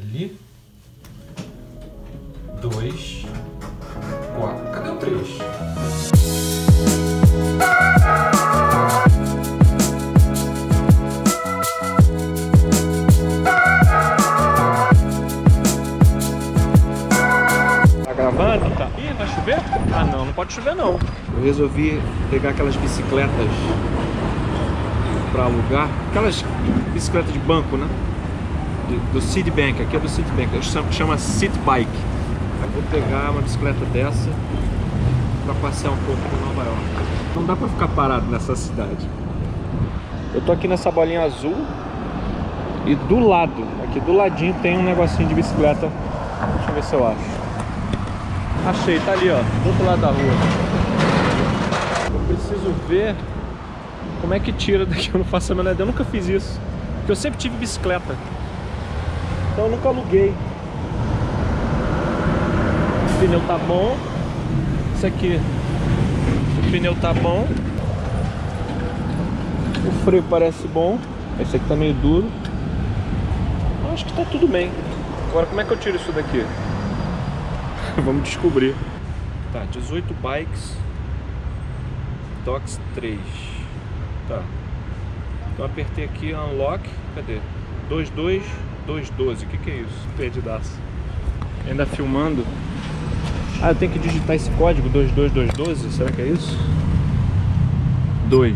Ali. 2, 4. Cadê o 3? Tá gravando? Tá. Ih, vai chover? Ah não, não pode chover não. Eu resolvi pegar aquelas bicicletas para alugar. Aquelas bicicletas de banco, né? Do Citibank, aqui é do Citibank, chama City Bike. Eu vou pegar uma bicicleta dessa para passear um pouco por Nova York. Não dá para ficar parado nessa cidade. Eu tô aqui nessa bolinha azul e do lado, aqui do ladinho tem um negocinho de bicicleta. Deixa eu ver se eu acho. Achei, tá ali ó, do outro lado da rua. Eu preciso ver como é que tira daqui, eu não faço a menor ideia, eu nunca fiz isso. Porque eu sempre tive bicicleta. Então eu nunca aluguei. O pneu tá bom. Isso aqui, o pneu tá bom. O freio parece bom. Esse aqui tá meio duro. Eu acho que tá tudo bem. Agora como é que eu tiro isso daqui? Vamos descobrir. Tá, 18 bikes. Docks 3. Tá. Então apertei aqui unlock. Cadê? 22 212. O que é isso? Perdidaço. Ainda filmando. Ah, eu tenho que digitar esse código 22212. Será que é isso? 2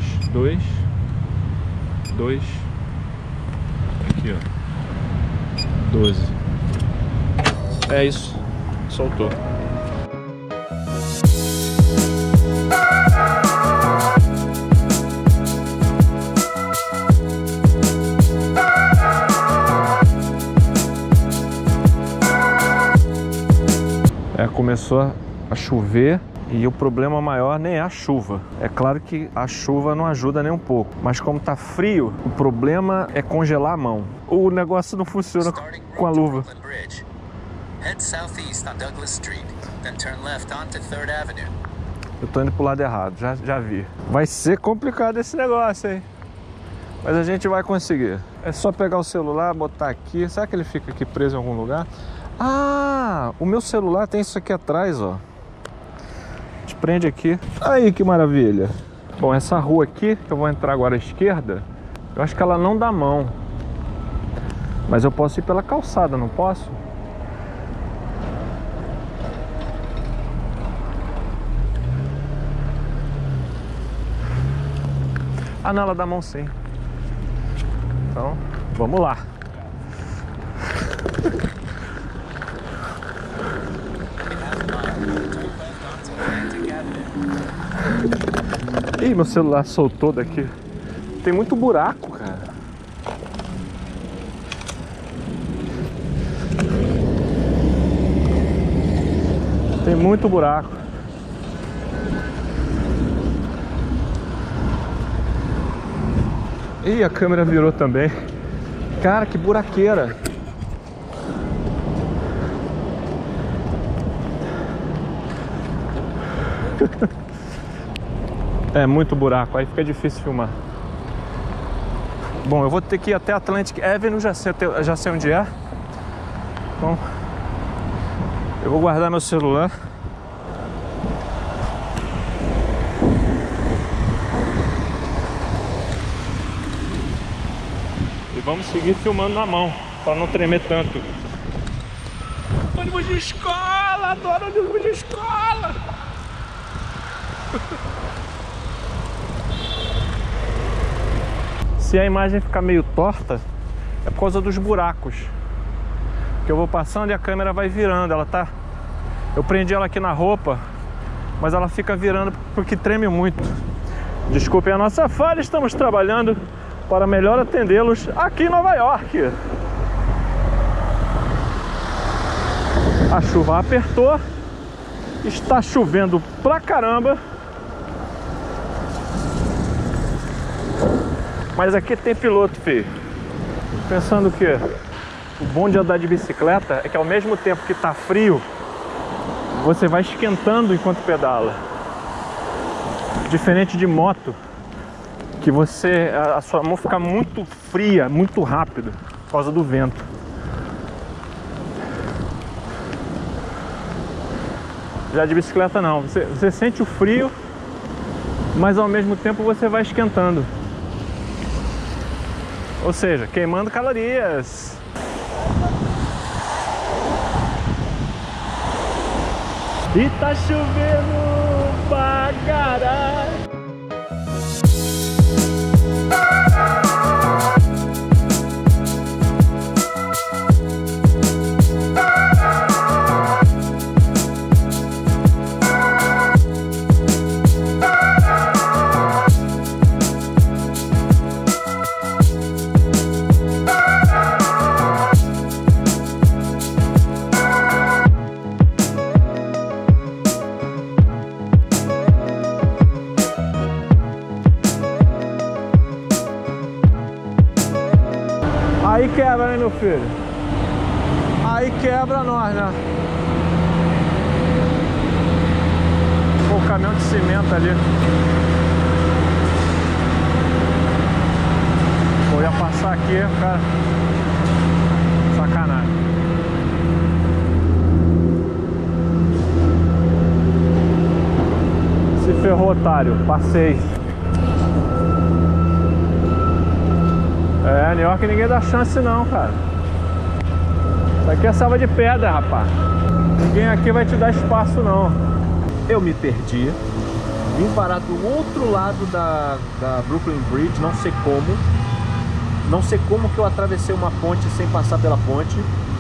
aqui ó, 12. É isso. Soltou. Começou a chover e o problema maior nem é a chuva. É claro que a chuva não ajuda nem um pouco, mas como tá frio, o problema é congelar a mão. O negócio não funciona com a luva. Eu tô indo pro lado errado, já vi. Vai ser complicado esse negócio, hein? Mas a gente vai conseguir. É só pegar o celular, botar aqui. Será que ele fica aqui preso em algum lugar? Ah, o meu celular tem isso aqui atrás, ó. A gente prende aqui. Aí, que maravilha. Bom, essa rua aqui, que eu vou entrar agora à esquerda, eu acho que ela não dá mão. Mas eu posso ir pela calçada, não posso? Ah, não, ela dá mão sim. Então, vamos lá. Ih, meu celular soltou daqui. Tem muito buraco, cara. Tem muito buraco. Ih, a câmera virou também. Cara, que buraqueira. É muito buraco, aí fica difícil filmar. Bom, eu vou ter que ir até Atlantic Avenue, já sei onde é. Bom, eu vou guardar meu celular. E vamos seguir filmando na mão, para não tremer tanto. Ônibus de escola, adoro ônibus de escola. Se a imagem ficar meio torta, é por causa dos buracos. Que eu vou passando e a câmera vai virando. Ela tá... Eu prendi ela aqui na roupa, mas ela fica virando porque treme muito. Desculpem a nossa falha, estamos trabalhando para melhor atendê-los aqui em Nova York. A chuva apertou. Está chovendo pra caramba. Mas aqui tem piloto, filho. Pensando que o bom de andar de bicicleta é que ao mesmo tempo que tá frio, você vai esquentando enquanto pedala. Diferente de moto, que a sua mão fica muito fria, muito rápido, por causa do vento. Já de bicicleta não. Você sente o frio, mas ao mesmo tempo você vai esquentando. Ou seja, queimando calorias. E tá chovendo pra caralho. Aí quebra, né, meu filho? Aí quebra nós, né? Pô, o caminhão de cimento ali. Pô, ia passar aqui, cara. Sacanagem. Se ferrou, otário. Passei. É, New York ninguém dá chance não, cara. Isso aqui é selva de pedra, rapaz. Ninguém aqui vai te dar espaço não. Eu me perdi. Vim parar do outro lado da Brooklyn Bridge, não sei como. Não sei como que eu atravessei uma ponte sem passar pela ponte.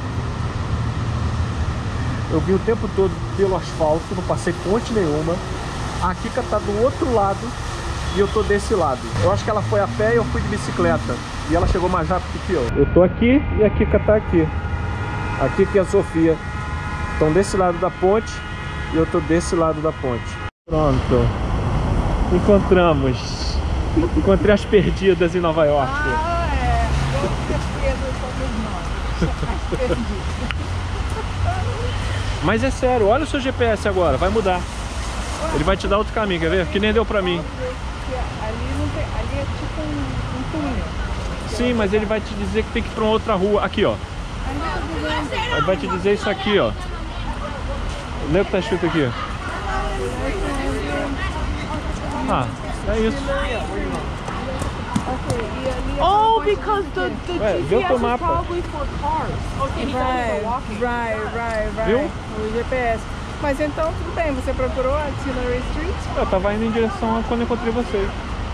Eu vim o tempo todo pelo asfalto, não passei ponte nenhuma. A Kika tá do outro lado e eu tô desse lado. Eu acho que ela foi a pé e eu fui de bicicleta. E ela chegou mais rápido que eu. Eu tô aqui e a Kika tá aqui. A Kika e a Sofia estão desse lado da ponte e eu tô desse lado da ponte. Pronto. Encontramos. Encontrei as perdidas em Nova York. Ah, é. Com certeza somos nós. As perdidas. Mas é sério, olha o seu GPS agora, vai mudar. Ele vai te dar outro caminho, quer ver? Que nem deu pra mim. Ali é tipo um túnel. Sim, mas ele vai te dizer que tem que ir pra uma outra rua. Aqui, ó. Ele vai te dizer isso aqui, ó. Lê o que tá escrito aqui. Ah, é isso. Oh, because the vê o teu GPS is mapa. probably for cars. Okay, right. Viu? O GPS. Mas então, tudo bem, você procurou a Tillery Street? Eu tava indo em direção a quando eu encontrei vocês.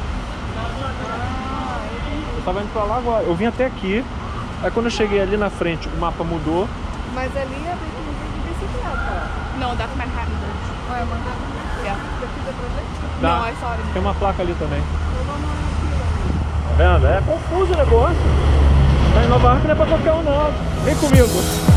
Eu tava indo pra lá agora. Eu vim até aqui. Aí quando eu cheguei ali na frente, o mapa mudou. Mas ali é de bicicleta. No, that's Manhattan Bridge. Ah, é Manhattan? Yeah. Daqui dá pra ver? Dá. No, I saw it. Tem uma placa ali também. Eu vou morar Tá vendo? É confuso o negócio. Tá em Nova York não é pra qualquer um não. Vem comigo.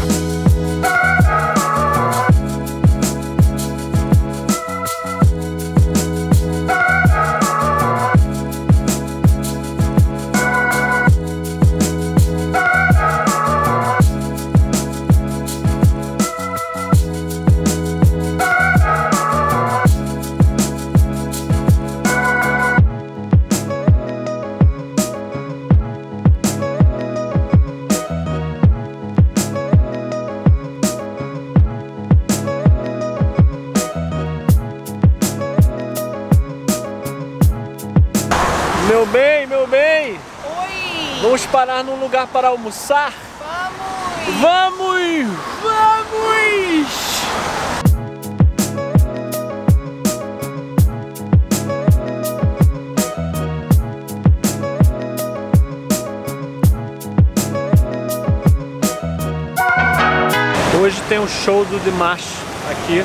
Meu bem! Oi! Vamos parar num lugar para almoçar? Vamos! Vamos! Hoje tem um show do Dimash aqui.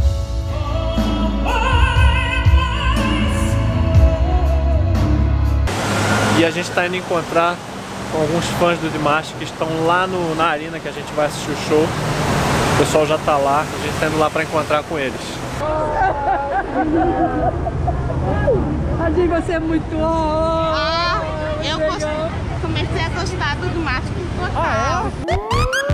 E a gente está indo encontrar com alguns fãs do Dimash que estão lá na arena que a gente vai assistir o show. O pessoal já está lá, a gente está indo lá para encontrar com eles. Adinho, você é muito... Eu comecei a gostar do Dimash por total. Ah, é?